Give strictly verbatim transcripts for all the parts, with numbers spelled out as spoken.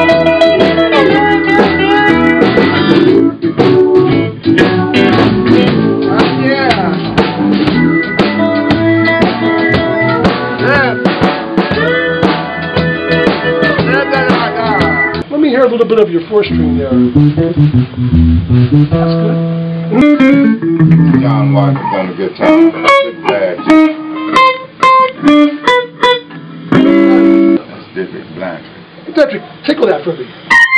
A little bit of your four string there. That's good. John Watkins on the guitar. Big bad. That's Dietrich Blanchard. Dietrich, tickle that for me.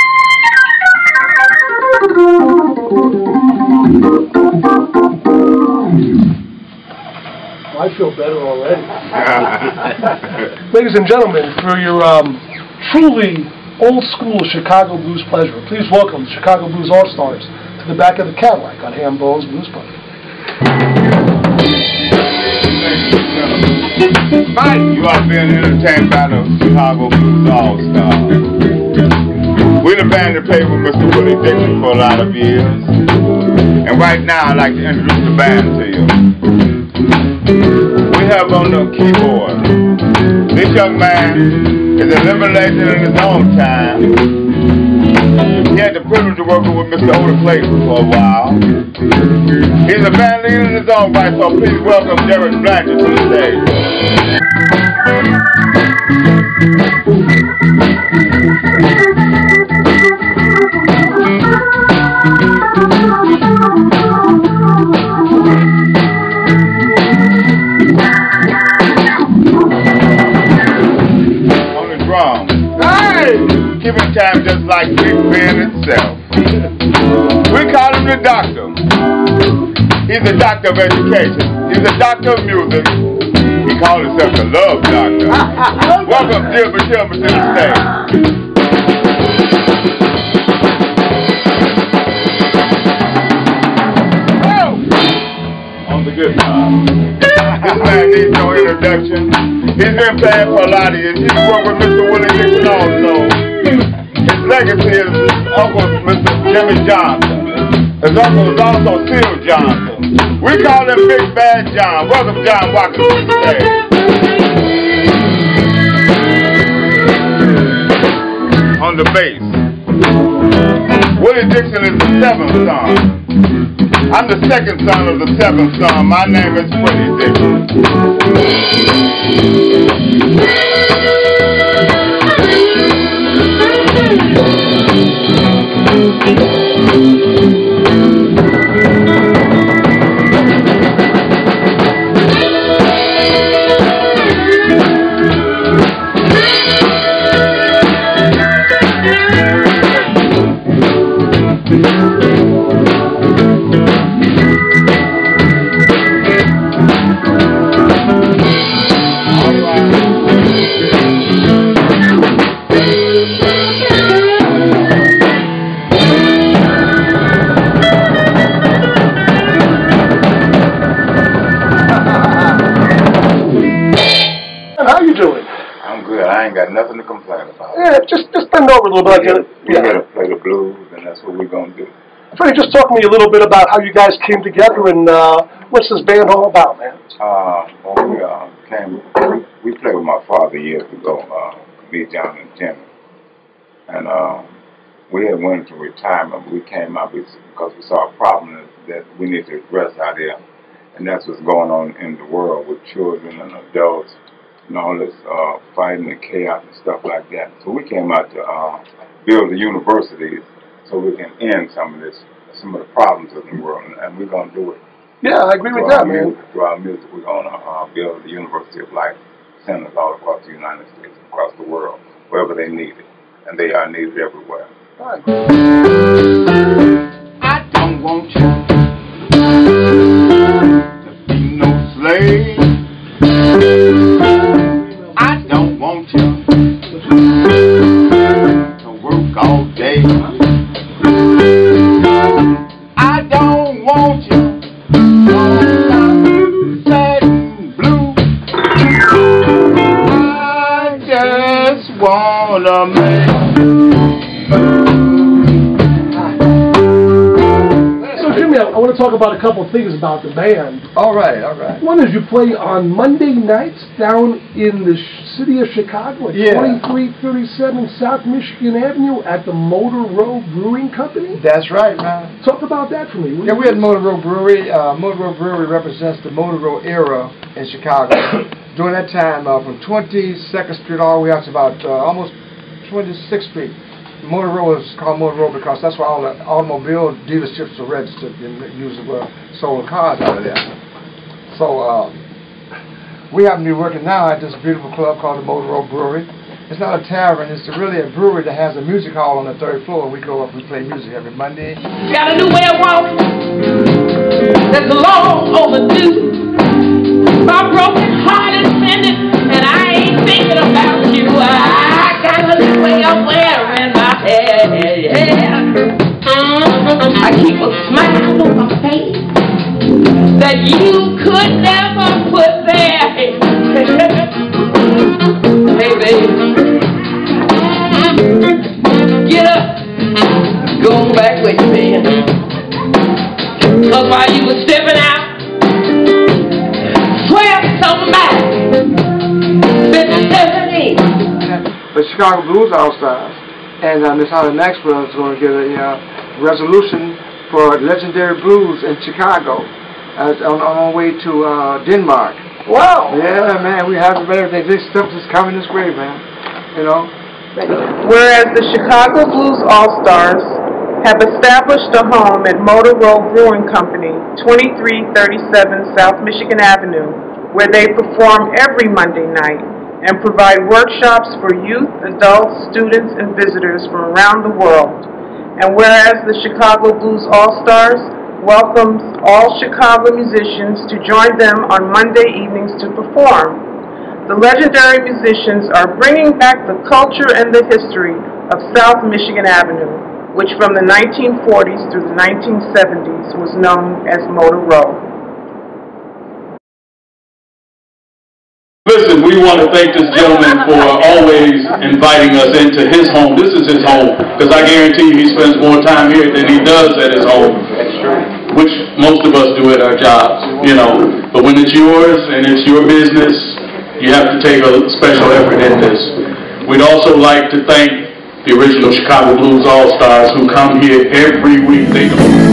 Well, I feel better already. Ladies and gentlemen, for your um, truly old-school Chicago blues pleasure, please welcome the Chicago Blues All-Stars to the back of the Cadillac on Hambo's Blues Party. Right. You are being entertained by the Chicago Blues All-Stars. We're the band that played with Mister Freddie Dixon for a lot of years. And right now, I'd like to introduce the band to you. We have on the keyboard this young man. Is a living legend in his own time. He had the privilege of working with Mister Otis Clayton for a while. He's a band leader in his own right, so please welcome Dietrich Blanchard to the stage. Giving time just like Big Ben itself. We call him the doctor. He's a doctor of education. He's a doctor of music. He calls himself the love doctor. Welcome, Gilbert Tillman, to the stage. On the guitar. This man needs no introduction. He's been playing for a lot of years. He's worked with Mister Willie Dixon also. His legacy is his uncle, Mister Jimmy Johnson. His uncle is also Seal Johnson. We call him Big Bad John. Welcome John Watkins to the stage. On the bass, Willie Dixon is the seventh son. I'm the second son of the seventh son. My name is Freddie Dixon. Got nothing to complain about. Yeah, just just bend over a little bit. We gotta, we yeah. gotta play the blues, and that's what we're gonna do. Freddie, just talk to me a little bit about how you guys came together and uh, what's this band all about, man? Uh, well, we uh, came. We, we played with my father years ago, uh, me, John, and Tim, and uh, we had went into retirement. But we came out because we saw a problem that we need to address out there, and that's what's going on in the world with children and adults. And all this uh, fighting and chaos and stuff like that. So we came out to uh, build the universities so we can end some of this, some of the problems of the world, and, and we're going to do it. Yeah, I agree with that, man. Through our music, we're going to uh, build the University of Life centers all across the United States, across the world, wherever they need it, and they are needed everywhere. All right. I don't want you to be no slave. I don't want you to work all day. I don't want you on sad and blue. I just wanna make So Jimmy, I, I want to talk talk about a couple of things about the band. All right, all right. One is you play on Monday nights down in the sh city of Chicago at yeah. twenty-three thirty-seven South Michigan Avenue at the Motor Row Brewing Company. That's right, man. Talk about that for me. Yeah, we had Motor Row Brewery. Uh, Motor Row Brewery represents the Motor Row era in Chicago. During that time, uh, from twenty-second Street all the way out to about uh, almost twenty-sixth Street. Motor Row is called Motor Row because that's where all the automobile dealerships are registered and usually were sold cars out of there. So uh, we happen to be working now at this beautiful club called the Motor Row Brewery. It's not a tavern, it's really a brewery that has a music hall on the third floor. We go up and play music every Monday. Got a new way of walking that's long overdue. My broken heart is mended and I ain't thinking about you. I got a new way of wearing my hair. I keep a smile on my face that you could never put there. Hey, baby, get up, go back where you been. Cause while you were stepping out, swear somebody been stepping in. The Chicago Blues All-Stars and uh, Miss Holly Maxwell is going to get a uh, resolution for Legendary Blues in Chicago uh, on, on our way to uh, Denmark. Wow. Yeah, man, we have everything. This stuff is coming this way, man. You know? Whereas the Chicago Blues All-Stars have established a home at Motor Row Brewing Company, twenty-three thirty-seven South Michigan Avenue, where they perform every Monday night and provide workshops for youth, adults, students, and visitors from around the world. And whereas the Chicago Blues All-Stars welcomes all Chicago musicians to join them on Monday evenings to perform. The legendary musicians are bringing back the culture and the history of South Michigan Avenue, which from the nineteen forties through the nineteen seventies was known as Motor Row. Listen, we want to thank this gentleman for always inviting us into his home. This is his home, because I guarantee you he spends more time here than he does at his home. That's true. Which most of us do at our jobs, you know. But when it's yours and it's your business, you have to take a special effort in this. We'd also like to thank the original Chicago Blues All-Stars who come here every week. They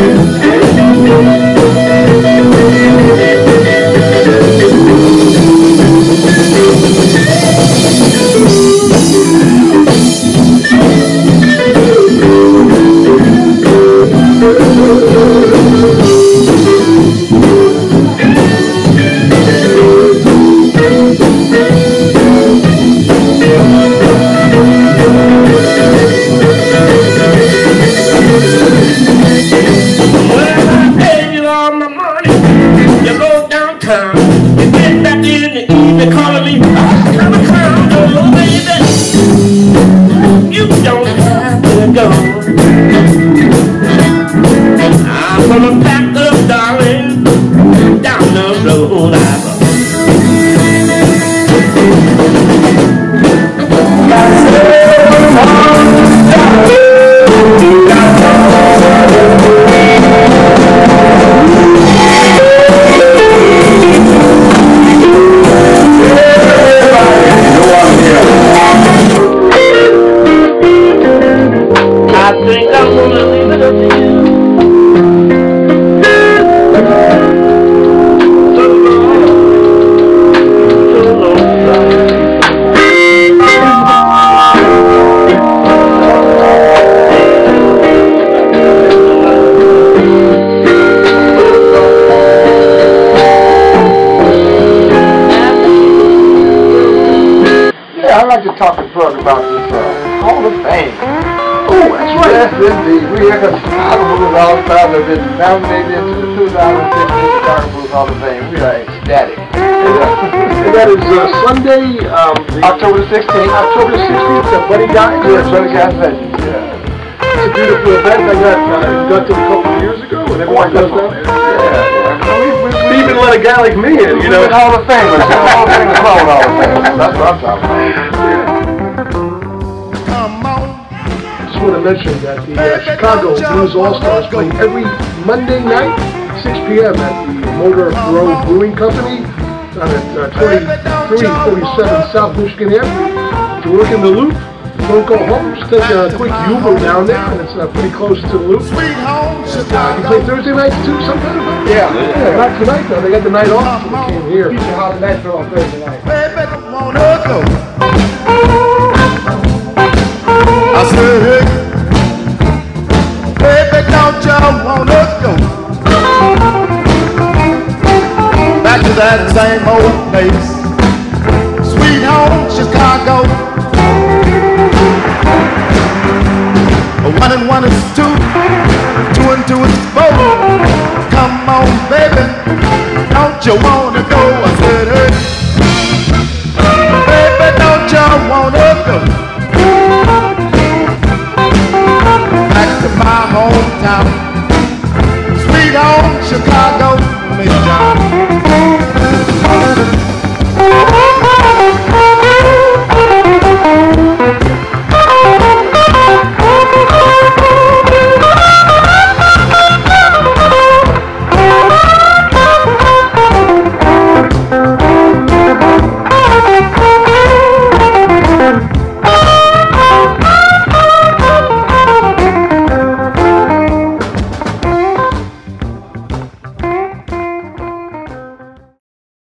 talk to Brooke about this uh, Hall of Fame. Oh, that's right. Yes, indeed. We have a Chicago Blues All-Stars that have been nominated into the two thousand fifteen Chicago Blues Hall of Fame. We are ecstatic. And that is uh, Sunday, um, October the sixteenth. October the sixteenth, at Buddy Guy's. Yes, Buddy Guy's Legends. Yeah. It's a beautiful event. I got uh, inducted a couple of years ago, and everyone goes down there. Yeah, yeah. We, we, we even let a guy like me in, you know. Hall of Fame. Hall of Fame is Hall of Fame. That's what I'm talking about. I just want to mention that the uh, Chicago Blues All-Stars play every Monday night six P M at the Motor Row Brewing Company down at uh, twenty-three forty-seven South Michigan Avenue. If you're working the loop, don't go home. Just take a quick Uber down there, and it's uh, pretty close to the loop. And, uh, you play Thursday nights too sometimes? Yeah. Yeah, not tonight though. They got the night off, so they came here. Future Holle Maxwell on Thursday night. I said, hey, baby, don't you wanna go back to that same old place, sweet home Chicago? One and one is two, two and two is four. Come on, baby, don't you want